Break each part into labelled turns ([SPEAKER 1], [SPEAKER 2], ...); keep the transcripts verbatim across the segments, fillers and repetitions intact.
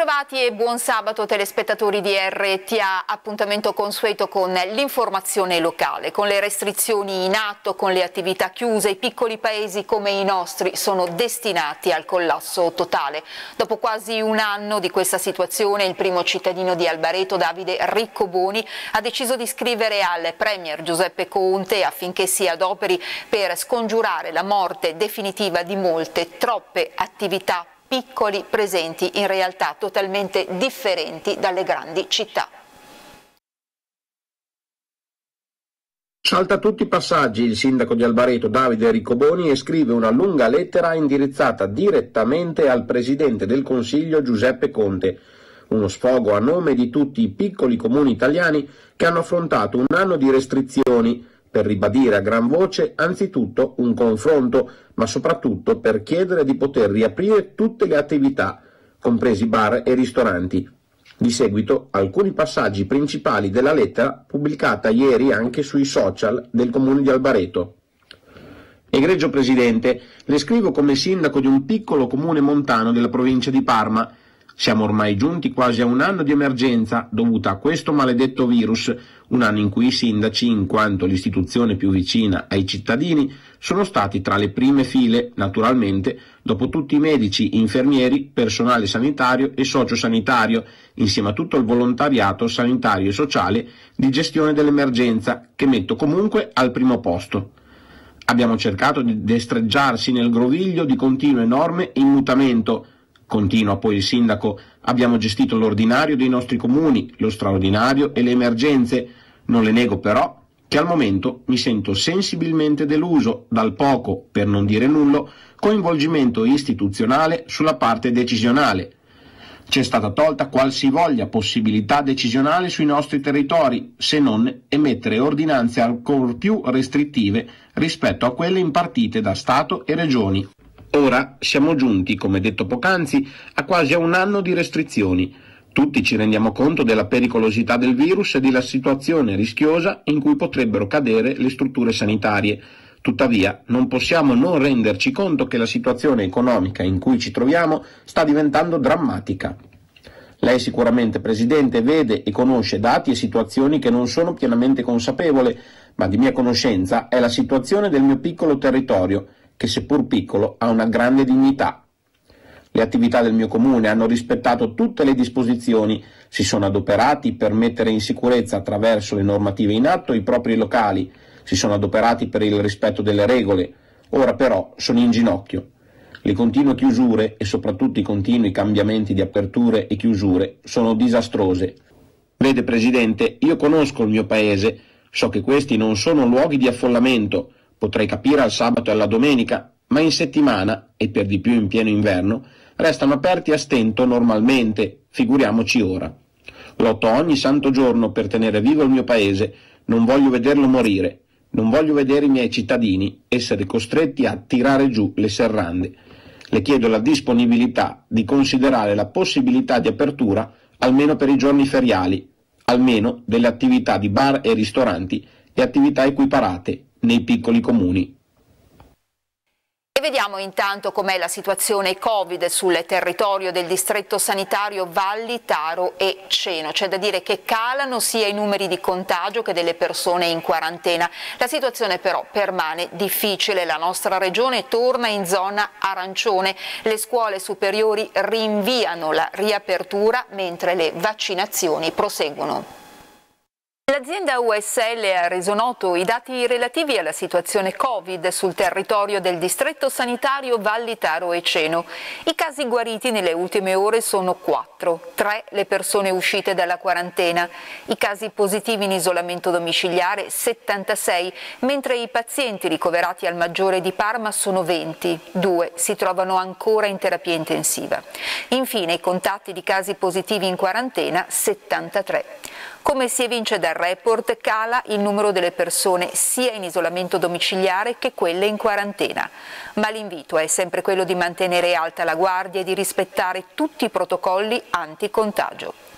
[SPEAKER 1] Bentrovati e buon sabato telespettatori di R T A, appuntamento consueto con l'informazione locale, con le restrizioni in atto, con le attività chiuse, i piccoli paesi come i nostri sono destinati al collasso totale. Dopo quasi un anno di questa situazione, il primo cittadino di Albareto, Davide Riccoboni, ha deciso di scrivere al Premier Giuseppe Conte affinché si adoperi per scongiurare la morte definitiva di molte, troppe attività piccoli presenti in realtà totalmente differenti dalle grandi città.
[SPEAKER 2] Salta tutti i passaggi il sindaco di Albareto Davide Riccoboni e scrive una lunga lettera indirizzata direttamente al presidente del Consiglio Giuseppe Conte, uno sfogo a nome di tutti i piccoli comuni italiani che hanno affrontato un anno di restrizioni per ribadire a gran voce anzitutto un confronto, ma soprattutto per chiedere di poter riaprire tutte le attività, compresi bar e ristoranti. Di seguito alcuni passaggi principali della lettera pubblicata ieri anche sui social del comune di Albareto. Egregio Presidente, le scrivo come sindaco di un piccolo comune montano della provincia di Parma. Siamo ormai giunti quasi a un anno di emergenza dovuta a questo maledetto virus, un anno in cui i sindaci, in quanto l'istituzione più vicina ai cittadini, sono stati tra le prime file, naturalmente, dopo tutti i medici, infermieri, personale sanitario e sociosanitario, insieme a tutto il volontariato sanitario e sociale di gestione dell'emergenza, che metto comunque al primo posto. Abbiamo cercato di destreggiarsi nel groviglio di continue norme in mutamento. Continua poi il sindaco, abbiamo gestito l'ordinario dei nostri comuni, lo straordinario e le emergenze. Non le nego però che al momento mi sento sensibilmente deluso dal poco, per non dire nullo, coinvolgimento istituzionale sulla parte decisionale. C'è stata tolta qualsivoglia possibilità decisionale sui nostri territori, se non emettere ordinanze ancor più restrittive rispetto a quelle impartite da Stato e Regioni. Ora siamo giunti, come detto poc'anzi, a quasi un anno di restrizioni. Tutti ci rendiamo conto della pericolosità del virus e della situazione rischiosa in cui potrebbero cadere le strutture sanitarie. Tuttavia, non possiamo non renderci conto che la situazione economica in cui ci troviamo sta diventando drammatica. Lei sicuramente, Presidente, vede e conosce dati e situazioni che non sono pienamente consapevole, ma di mia conoscenza è la situazione del mio piccolo territorio, che seppur piccolo ha una grande dignità. Le attività del mio comune hanno rispettato tutte le disposizioni, si sono adoperati per mettere in sicurezza attraverso le normative in atto i propri locali, si sono adoperati per il rispetto delle regole, ora però sono in ginocchio. Le continue chiusure e soprattutto i continui cambiamenti di aperture e chiusure sono disastrose. Vede Presidente, io conosco il mio paese, so che questi non sono luoghi di affollamento, potrei capire al sabato e alla domenica, ma in settimana, e per di più in pieno inverno, restano aperti a stento normalmente, figuriamoci ora. Lotto ogni santo giorno per tenere vivo il mio paese, non voglio vederlo morire, non voglio vedere i miei cittadini essere costretti a tirare giù le serrande. Le chiedo la disponibilità di considerare la possibilità di apertura almeno per i giorni feriali, almeno delle attività di bar e ristoranti e attività equiparate nei piccoli comuni.
[SPEAKER 1] E vediamo intanto com'è la situazione Covid sul territorio del distretto sanitario Valli, Taro e Ceno. C'è da dire che calano sia i numeri di contagio che delle persone in quarantena. La situazione però permane difficile. La nostra regione torna in zona arancione. Le scuole superiori rinviano la riapertura mentre le vaccinazioni proseguono. L'azienda U S L ha reso noto i dati relativi alla situazione Covid sul territorio del distretto sanitario Valli, Taro e Ceno. I casi guariti nelle ultime ore sono quattro, tre le persone uscite dalla quarantena, i casi positivi in isolamento domiciliare settantasei, mentre i pazienti ricoverati al Maggiore di Parma sono venti, due si trovano ancora in terapia intensiva. Infine i contatti di casi positivi in quarantena settantatré. Come si evince dal report, cala il numero delle persone sia in isolamento domiciliare che quelle in quarantena, ma l'invito è sempre quello di mantenere alta la guardia e di rispettare tutti i protocolli anticontagio.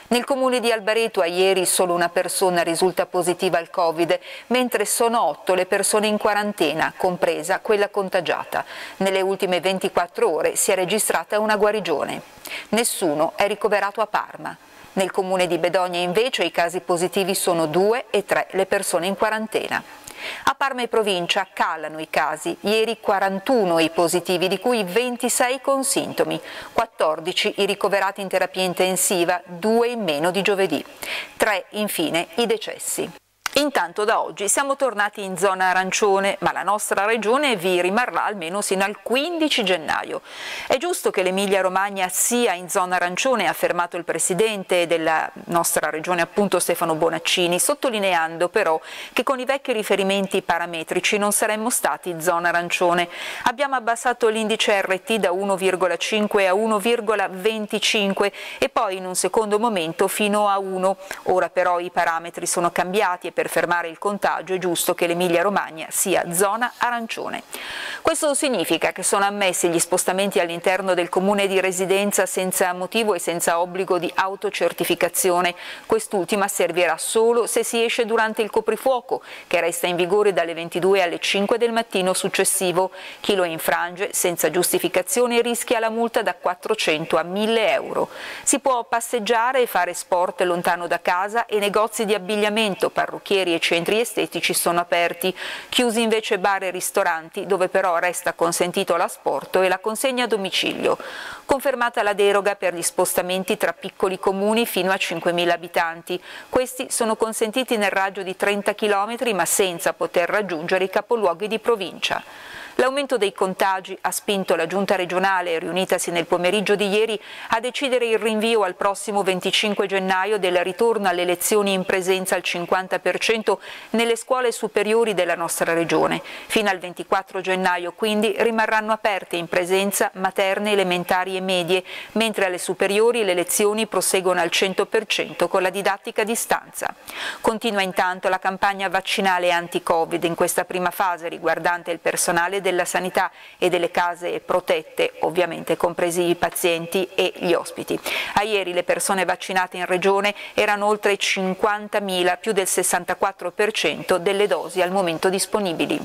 [SPEAKER 1] Nel comune di Albareto a ieri solo una persona risulta positiva al Covid, mentre sono otto le persone in quarantena, compresa quella contagiata. Nelle ultime ventiquattro ore si è registrata una guarigione. Nessuno è ricoverato a Parma. Nel comune di Bedonia invece i casi positivi sono due e tre le persone in quarantena. A Parma e provincia calano i casi, ieri quarantuno i positivi, di cui ventisei con sintomi, quattordici i ricoverati in terapia intensiva, due in meno di giovedì, tre infine i decessi. Intanto da oggi siamo tornati in zona arancione, ma la nostra regione vi rimarrà almeno sino al quindici gennaio. È giusto che l'Emilia-Romagna sia in zona arancione, ha affermato il presidente della nostra regione, appunto Stefano Bonaccini, sottolineando però che con i vecchi riferimenti parametrici non saremmo stati in zona arancione. Abbiamo abbassato l'indice R T da uno virgola cinque a uno virgola venticinque e poi in un secondo momento fino a uno. Ora però i parametri sono cambiati e per fermare il contagio è giusto che l'Emilia-Romagna sia zona arancione. Questo significa che sono ammessi gli spostamenti all'interno del comune di residenza senza motivo e senza obbligo di autocertificazione. Quest'ultima servirà solo se si esce durante il coprifuoco, che resta in vigore dalle ventidue alle cinque del mattino successivo. Chi lo infrange senza giustificazione rischia la multa da quattrocento a mille euro. Si può passeggiare e fare sport lontano da casa e negozi di abbigliamento, parrucchieri e centri estetici sono aperti, chiusi invece bar e ristoranti, dove però resta consentito l'asporto e la consegna a domicilio. Confermata la deroga per gli spostamenti tra piccoli comuni fino a cinquemila abitanti. Questi sono consentiti nel raggio di trenta chilometri ma senza poter raggiungere i capoluoghi di provincia. L'aumento dei contagi ha spinto la Giunta regionale, riunitasi nel pomeriggio di ieri, a decidere il rinvio al prossimo venticinque gennaio del ritorno alle lezioni in presenza al cinquanta per cento nelle scuole superiori della nostra regione. Fino al ventiquattro gennaio quindi rimarranno aperte in presenza materne, elementari e medie, mentre alle superiori le lezioni proseguono al cento per cento con la didattica a distanza. Continua intanto la campagna vaccinale anti-Covid in questa prima fase riguardante il personale della sanità e delle case protette, ovviamente compresi i pazienti e gli ospiti. A ieri le persone vaccinate in regione erano oltre cinquantamila, più del sessantaquattro per cento delle dosi al momento disponibili.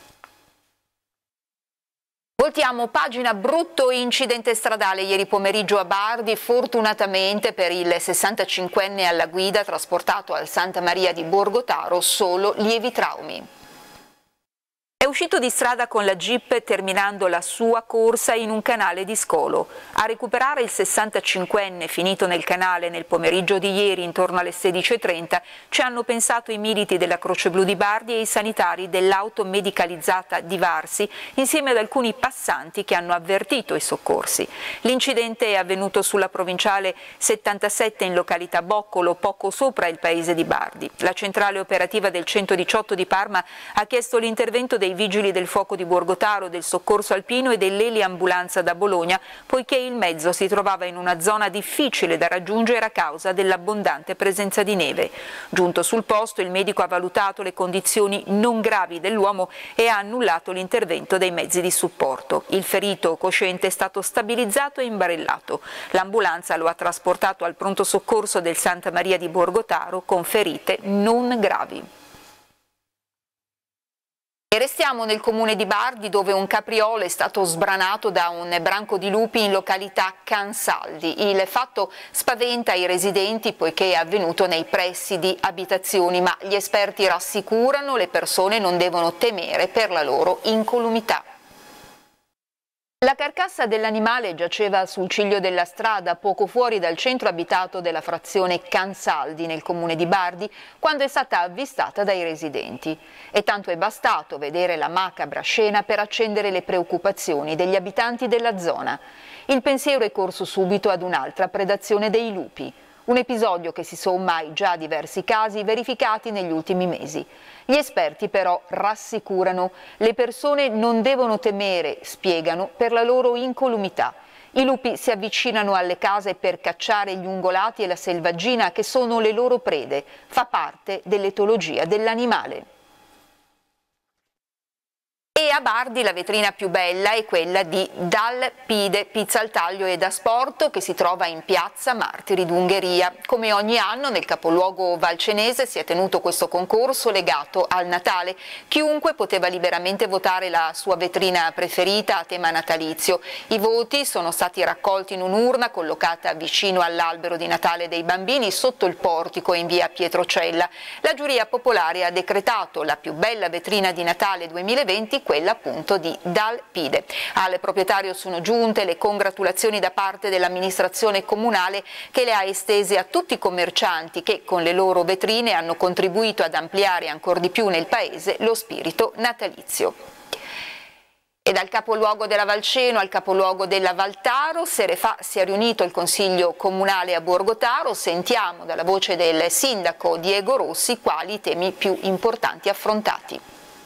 [SPEAKER 1] Voltiamo pagina. Brutto incidente stradale ieri pomeriggio a Bardi, fortunatamente per il sessantacinquenne alla guida trasportato al Santa Maria di Borgotaro solo lievi traumi. È uscito di strada con la Jeep terminando la sua corsa in un canale di scolo. A recuperare il sessantacinquenne finito nel canale nel pomeriggio di ieri intorno alle sedici e trenta ci hanno pensato i militi della Croce Blu di Bardi e i sanitari dell'auto medicalizzata di Varsi insieme ad alcuni passanti che hanno avvertito i soccorsi. L'incidente è avvenuto sulla provinciale settantasette in località Boccolo, poco sopra il paese di Bardi. La centrale operativa del centodiciotto di Parma ha chiesto l'intervento dei Vigili del Fuoco di Borgotaro, del Soccorso Alpino e dell'Eliambulanza da Bologna, poiché il mezzo si trovava in una zona difficile da raggiungere a causa dell'abbondante presenza di neve. Giunto sul posto, il medico ha valutato le condizioni non gravi dell'uomo e ha annullato l'intervento dei mezzi di supporto. Il ferito cosciente è stato stabilizzato e imbarellato. L'ambulanza lo ha trasportato al pronto soccorso del Santa Maria di Borgotaro con ferite non gravi. E restiamo nel comune di Bardi, dove un capriolo è stato sbranato da un branco di lupi in località Cansaldi. Il fatto spaventa i residenti poiché è avvenuto nei pressi di abitazioni, ma gli esperti rassicurano le persone non devono temere per la loro incolumità. La carcassa dell'animale giaceva sul ciglio della strada, poco fuori dal centro abitato della frazione Cansaldi, nel comune di Bardi, quando è stata avvistata dai residenti. E tanto è bastato vedere la macabra scena per accendere le preoccupazioni degli abitanti della zona. Il pensiero è corso subito ad un'altra predazione dei lupi. Un episodio che si somma ai già diversi casi verificati negli ultimi mesi. Gli esperti però rassicurano, le persone non devono temere, spiegano, per la loro incolumità. I lupi si avvicinano alle case per cacciare gli ungolati e la selvaggina che sono le loro prede, fa parte dell'etologia dell'animale. E a Bardi la vetrina più bella è quella di Dal Pide, pizza al taglio e da sport, che si trova in piazza Martiri d'Ungheria. Come ogni anno nel capoluogo valcenese si è tenuto questo concorso legato al Natale. Chiunque poteva liberamente votare la sua vetrina preferita a tema natalizio. I voti sono stati raccolti in un'urna collocata vicino all'albero di Natale dei bambini sotto il portico in via Pietrocella. La giuria popolare ha decretato la più bella vetrina di Natale duemilaventi, quella appunto di Dal Pide. Al proprietario sono giunte le congratulazioni da parte dell'amministrazione comunale, che le ha estese a tutti i commercianti che con le loro vetrine hanno contribuito ad ampliare ancor di più nel paese lo spirito natalizio. E dal capoluogo della Valceno al capoluogo della Valtaro, sere fa si è riunito il Consiglio Comunale a Borgotaro. Sentiamo dalla voce del sindaco Diego Rossi quali i temi più importanti affrontati.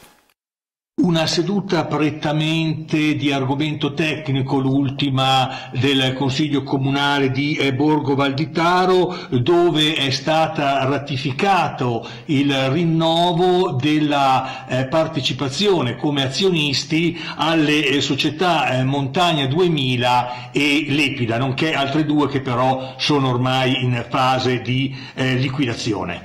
[SPEAKER 3] Una seduta prettamente di argomento tecnico, l'ultima del Consiglio Comunale di Borgo Valditaro, dove è stata ratificato il rinnovo della eh, partecipazione come azionisti alle eh, società eh, Montagna duemila e Lepida, nonché altre due che però sono ormai in fase di eh, liquidazione.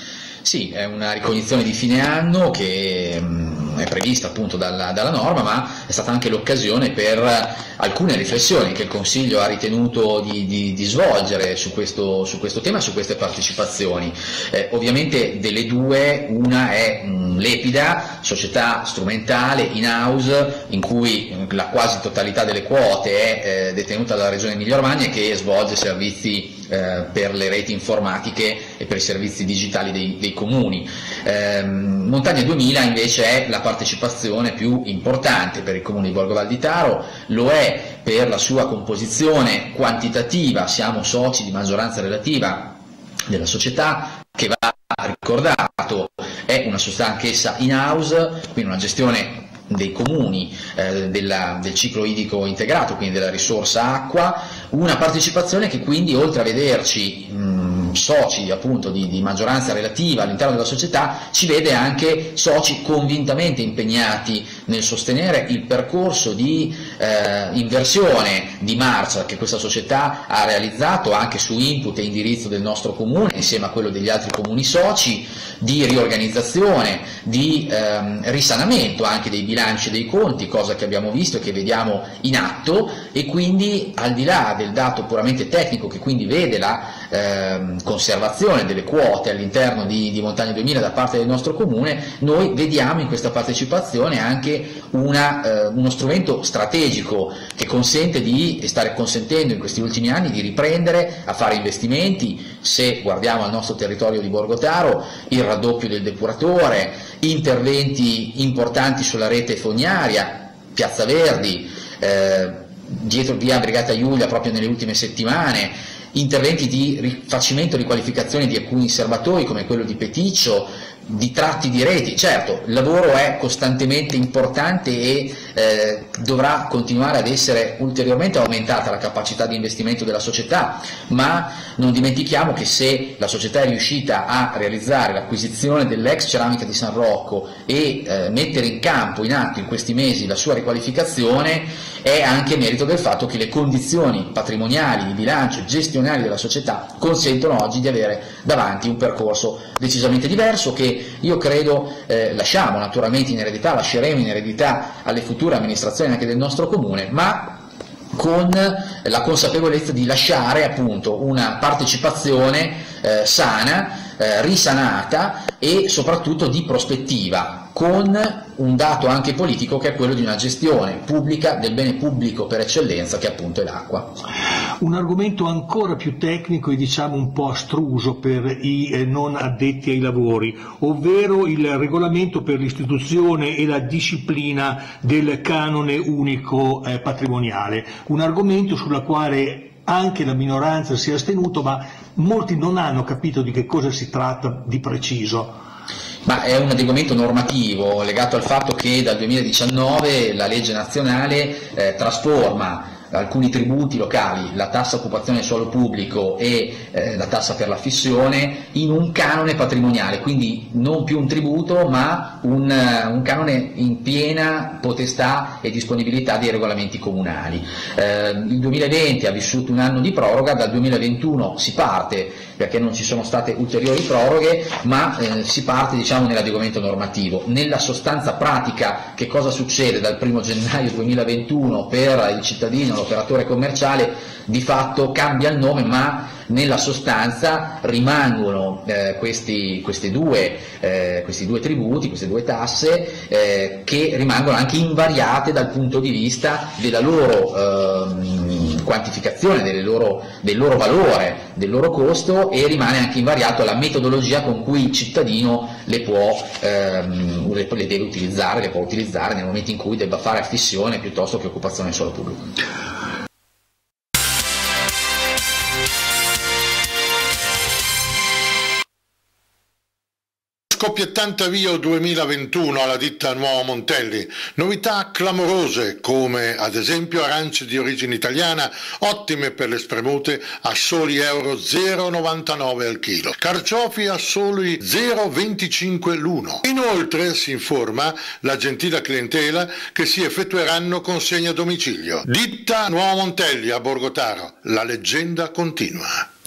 [SPEAKER 4] Sì, è una ricognizione di fine anno che mh, è prevista appunto dalla, dalla norma, ma è stata anche l'occasione per alcune riflessioni che il Consiglio ha ritenuto di, di, di svolgere su questo, su questo tema, su queste partecipazioni. Eh, ovviamente delle due, una è mh, Lepida, società strumentale in-house, in cui mh, la quasi totalità delle quote è eh, detenuta dalla Regione Emilia-Romagna e che svolge servizi eh, per le reti informatiche e per i servizi digitali dei, dei comuni. Eh, Montagna duemila invece è la partecipazione più importante per il comune di Borgo Valditaro, lo è per la sua composizione quantitativa, siamo soci di maggioranza relativa della società, che va ricordato è una società anch'essa in-house, quindi una gestione dei comuni, eh, della, del ciclo idrico integrato, quindi della risorsa acqua, una partecipazione che quindi oltre a vederci mh, soci appunto di, di maggioranza relativa all'interno della società, ci vede anche soci convintamente impegnati nel sostenere il percorso di eh, inversione di marcia che questa società ha realizzato anche su input e indirizzo del nostro comune insieme a quello degli altri comuni soci, di riorganizzazione, di ehm, risanamento anche dei bilanci e dei conti, cosa che abbiamo visto e che vediamo in atto, e quindi al di là del dato puramente tecnico che quindi vede la ehm, conservazione delle quote all'interno di, di Montagna duemila da parte del nostro comune, noi vediamo in questa partecipazione anche una, eh, uno strumento strategico che consente di, e sta consentendo in questi ultimi anni di riprendere a fare investimenti. Se guardiamo al nostro territorio di Borgotaro, il raddoppio del depuratore, interventi importanti sulla rete fognaria, Piazza Verdi, eh, dietro via Brigata Iulia proprio nelle ultime settimane, interventi di rifacimento e riqualificazione di alcuni serbatoi come quello di Peticcio, di tratti di reti. Certo, il lavoro è costantemente importante e eh, dovrà continuare ad essere ulteriormente aumentata la capacità di investimento della società, ma non dimentichiamo che se la società è riuscita a realizzare l'acquisizione dell'ex ceramica di San Rocco e eh, mettere in campo, in atto in questi mesi la sua riqualificazione, è anche merito del fatto che le condizioni patrimoniali, di bilancio, gestionali della società consentono oggi di avere davanti un percorso decisamente diverso che io credo eh, lasciamo naturalmente in eredità, lasceremo in eredità alle future amministrazioni anche del nostro comune, ma con la consapevolezza di lasciare appunto una partecipazione eh, sana, eh, risanata e soprattutto di prospettiva, con un dato anche politico che è quello di una gestione pubblica del bene pubblico per eccellenza, che appunto è l'acqua.
[SPEAKER 3] Un argomento ancora più tecnico e diciamo un po' astruso per i eh, non addetti ai lavori, ovvero il regolamento per l'istituzione e la disciplina del canone unico eh, patrimoniale, un argomento sulla quale anche la minoranza si è astenuto, ma molti non hanno capito di che cosa si tratta di preciso.
[SPEAKER 4] Ma è un adeguamento normativo legato al fatto che dal duemiladiciannove la legge nazionale eh, trasforma alcuni tributi locali, la tassa occupazione del suolo pubblico e eh, la tassa per la fissione, in un canone patrimoniale, quindi non più un tributo ma un, un canone in piena potestà e disponibilità dei regolamenti comunali. Eh, il duemilaventi ha vissuto un anno di proroga, dal duemilaventuno si parte perché non ci sono state ulteriori proroghe, ma eh, si parte diciamo nell'adeguamento normativo. Nella sostanza pratica che cosa succede dal primo gennaio duemilaventuno per il cittadino, l'operatore commerciale? Di fatto cambia il nome, ma nella sostanza rimangono eh, questi, questi, due, eh, questi due tributi, queste due tasse eh, che rimangono anche invariate dal punto di vista della loro eh, quantificazione, delle loro, del loro valore, del loro costo, e rimane anche invariato la metodologia con cui il cittadino le può ehm, le, le deve utilizzare, le può utilizzare nel momento in cui debba fare affissione piuttosto che occupazione del suolo pubblico.
[SPEAKER 5] Scoppiettante avvio duemilaventuno alla ditta Nuovo Montelli, novità clamorose come ad esempio arance di origine italiana ottime per le spremute a soli euro zero virgola novantanove al chilo, carciofi a soli zero virgola venticinque l'uno. Inoltre si informa la gentile clientela che si effettueranno consegne a domicilio. Ditta Nuovo Montelli a Borgotaro, la leggenda continua.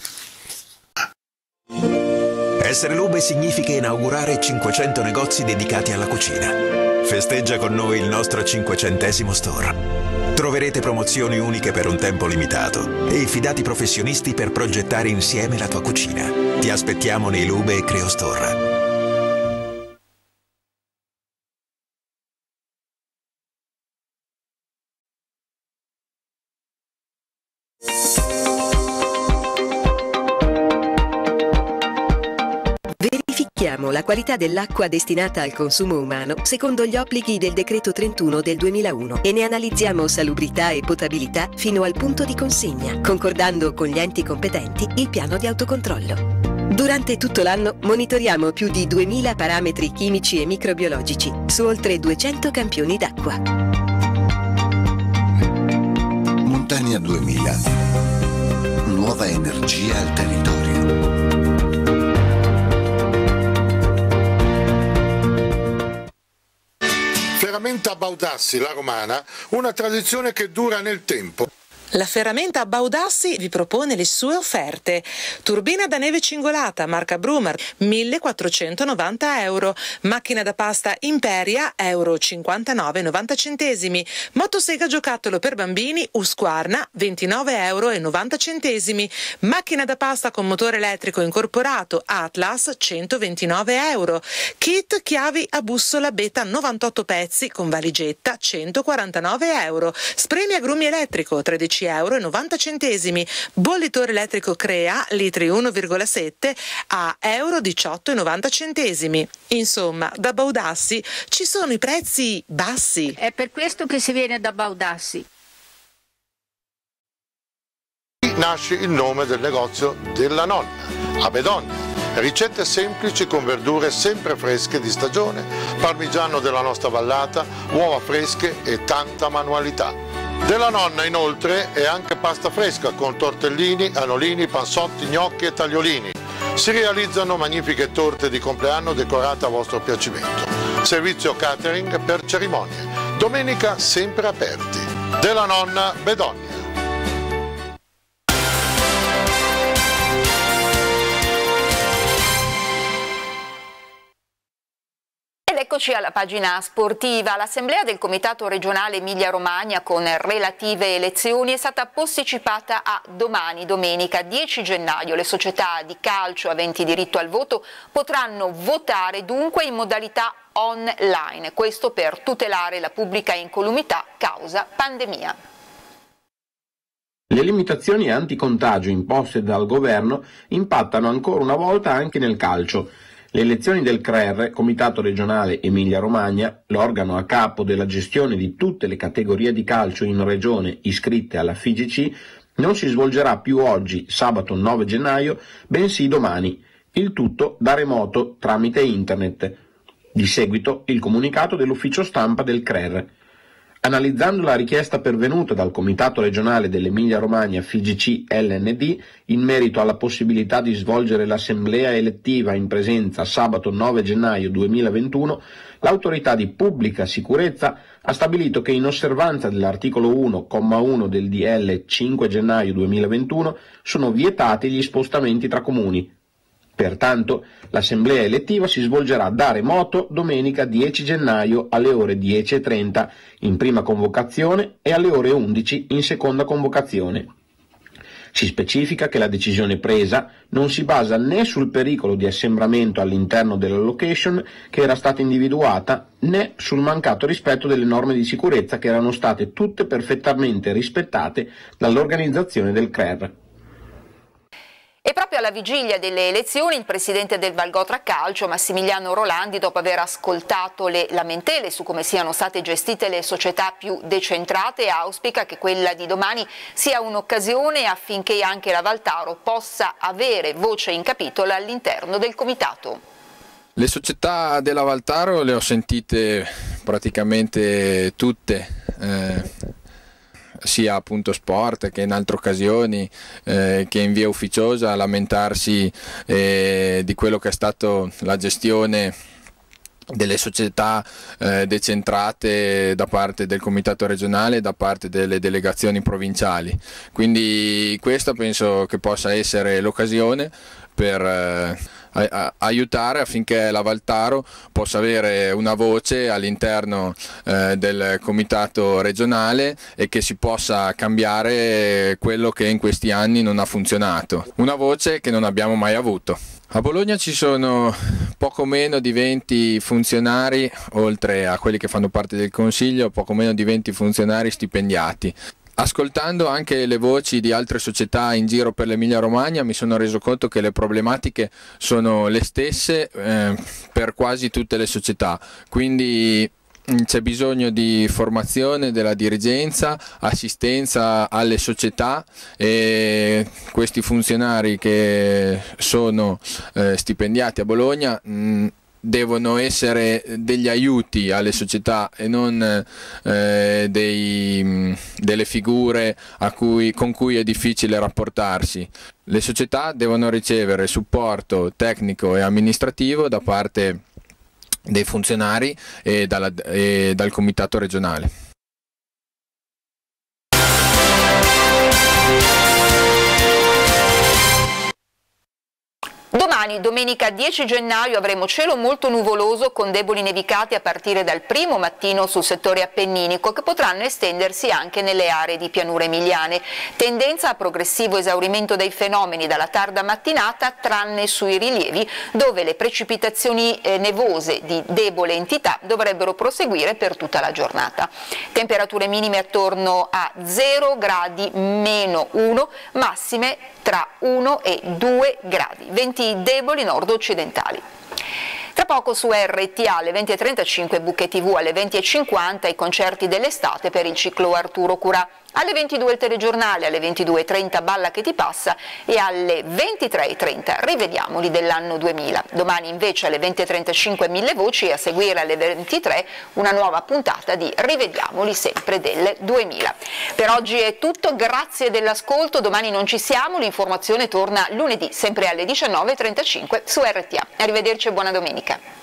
[SPEAKER 6] Essere Lube significa inaugurare cinquecento negozi dedicati alla cucina. Festeggia con noi il nostro cinquecentesimo store. Troverete promozioni uniche per un tempo limitato e i fidati professionisti per progettare insieme la tua cucina. Ti aspettiamo nei Lube e Creo Store.
[SPEAKER 7] La qualità dell'acqua destinata al consumo umano secondo gli obblighi del decreto trentuno del duemilauno e ne analizziamo salubrità e potabilità fino al punto di consegna, concordando con gli enti competenti il piano di autocontrollo. Durante tutto l'anno monitoriamo più di duemila parametri chimici e microbiologici su oltre duecento campioni d'acqua.
[SPEAKER 8] Montania duemila. Nuova energia al territorio.
[SPEAKER 5] Ferramenta Baudassi, la romana, una tradizione che dura nel tempo.
[SPEAKER 9] La Ferramenta Baudassi vi propone le sue offerte. Turbina da neve cingolata, marca Brumer, millequattrocentonovanta euro. Macchina da pasta Imperia, euro cinquantanove e novanta centesimi. Motosega giocattolo per bambini, Husqvarna, ventinove euro e novanta centesimi. Macchina da pasta con motore elettrico incorporato, Atlas, centoventinove euro. Kit chiavi a bussola Beta novantotto pezzi con valigetta, centoquarantanove euro. Spremi agrumi elettrico, tredici euro e novanta centesimi. Bollitore elettrico Crea, litri uno virgola sette, a euro diciotto e novanta centesimi. Insomma, da Baudassi ci sono i prezzi bassi.
[SPEAKER 10] È per questo che si viene da Baudassi.
[SPEAKER 5] Nasce il nome del negozio della nonna, a Bedogna. Ricette semplici con verdure sempre fresche di stagione, parmigiano della nostra vallata, uova fresche e tanta manualità. Della nonna inoltre è anche pasta fresca con tortellini, anolini, panzotti, gnocchi e tagliolini. Si realizzano magnifiche torte di compleanno decorate a vostro piacimento. Servizio catering per cerimonie. Domenica sempre aperti. Della nonna Bedogna.
[SPEAKER 1] Eccoci alla pagina sportiva. L'assemblea del Comitato regionale Emilia-Romagna con relative elezioni è stata posticipata a domani, domenica dieci gennaio. Le società di calcio aventi diritto al voto potranno votare dunque in modalità online, questo per tutelare la pubblica incolumità causa pandemia.
[SPEAKER 2] Le limitazioni anticontagio imposte dal governo impattano ancora una volta anche nel calcio. Le elezioni del C R E R, Comitato regionale Emilia-Romagna, l'organo a capo della gestione di tutte le categorie di calcio in regione iscritte alla F I G C, non si svolgerà più oggi, sabato nove gennaio, bensì domani, il tutto da remoto tramite internet. Di seguito il comunicato dell'ufficio stampa del C R E R. Analizzando la richiesta pervenuta dal Comitato regionale dell'Emilia Romagna F G C L N D in merito alla possibilità di svolgere l'assemblea elettiva in presenza sabato nove gennaio duemilaventuno, l'autorità di pubblica sicurezza ha stabilito che in osservanza dell'articolo uno, comma uno del D L cinque gennaio duemilaventuno sono vietati gli spostamenti tra comuni. Pertanto, l'assemblea elettiva si svolgerà da remoto domenica dieci gennaio alle ore dieci e trenta in prima convocazione e alle ore undici in seconda convocazione. Si specifica che la decisione presa non si basa né sul pericolo di assembramento all'interno della location che era stata individuata, né sul mancato rispetto delle norme di sicurezza che erano state tutte perfettamente rispettate dall'organizzazione del C R E R.
[SPEAKER 1] E proprio alla vigilia delle elezioni il presidente del Valgotra Calcio, Massimiliano Rolandi, dopo aver ascoltato le lamentele su come siano state gestite le società più decentrate, auspica che quella di domani sia un'occasione affinché anche la Valtaro possa avere voce in capitolo all'interno del comitato.
[SPEAKER 11] Le società della Valtaro le ho sentite praticamente tutte. Eh... sia appunto sport che in altre occasioni, eh, che in via ufficiosa, lamentarsi eh, di quello che è stato la gestione delle società eh, decentrate da parte del comitato regionale e da parte delle delegazioni provinciali. Quindi questa penso che possa essere l'occasione per eh, aiutare affinché la Valtaro possa avere una voce all'interno eh, del comitato regionale e che si possa cambiare quello che in questi anni non ha funzionato, una voce che non abbiamo mai avuto. A Bologna ci sono poco meno di venti funzionari, oltre a quelli che fanno parte del Consiglio, poco meno di venti funzionari stipendiati. Ascoltando anche le voci di altre società in giro per l'Emilia Romagna mi sono reso conto che le problematiche sono le stesse eh, per quasi tutte le società, quindi c'è bisogno di formazione della dirigenza, assistenza alle società e questi funzionari che sono eh, stipendiati a Bologna mh, devono essere degli aiuti alle società e non eh, dei, delle figure a cui, con cui è difficile rapportarsi. Le società devono ricevere supporto tecnico e amministrativo da parte dei funzionari e, dalla, e dal comitato regionale.
[SPEAKER 1] Domani, domenica dieci gennaio, avremo cielo molto nuvoloso con deboli nevicate a partire dal primo mattino sul settore appenninico che potranno estendersi anche nelle aree di pianure emiliane. Tendenza a progressivo esaurimento dei fenomeni dalla tarda mattinata, tranne sui rilievi dove le precipitazioni eh, nevose di debole entità dovrebbero proseguire per tutta la giornata. Temperature minime attorno a zero gradi meno uno, massime tra uno e due gradi, venti deboli nord-occidentali. Tra poco su R T A alle venti e trentacinque Buche T V, alle venti e cinquanta i concerti dell'estate per il ciclo Arturo Curà, alle ventidue il telegiornale, alle ventidue e trenta Balla che ti passa e alle ventitré e trenta Rivediamoli dell'anno duemila. Domani invece alle venti e trentacinque Mille Voci e a seguire alle ventitré una nuova puntata di Rivediamoli sempre del duemila. Per oggi è tutto, grazie dell'ascolto, domani non ci siamo, l'informazione torna lunedì sempre alle diciannove e trentacinque su R T A. Arrivederci e buona domenica.